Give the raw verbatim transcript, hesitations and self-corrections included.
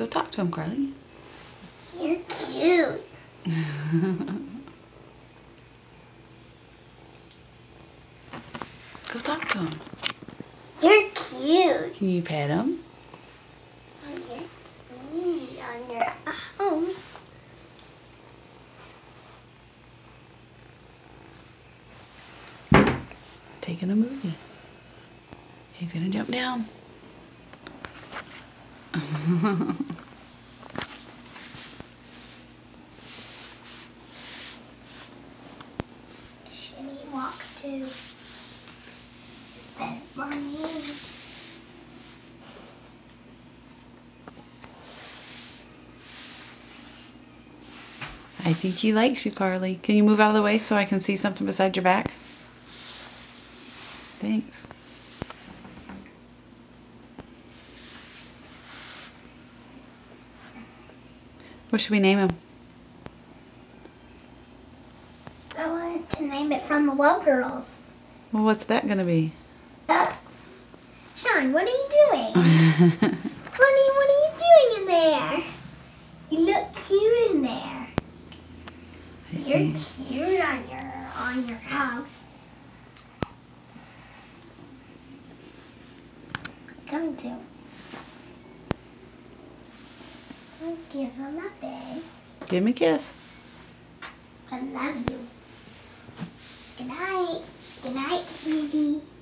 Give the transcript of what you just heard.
Go talk to him, Carly. You're cute. Go talk to him. You're cute. Can you pet him? Oh, you're cute on your house. Taking a movie. He's gonna jump down. Shimmy walk too. It's better for me. I think he likes you, Carly. Can you move out of the way so I can see something beside your back? Thanks. What should we name him? I wanted to name it from the Love Girls. Well, what's that gonna be? Uh, Sean, what are you doing? Honey, what are you doing in there? You look cute in there. You're cute on your on your house. Coming to. I'll give him a big. Give him a kiss. I love you. Good night. Good night, sweetie.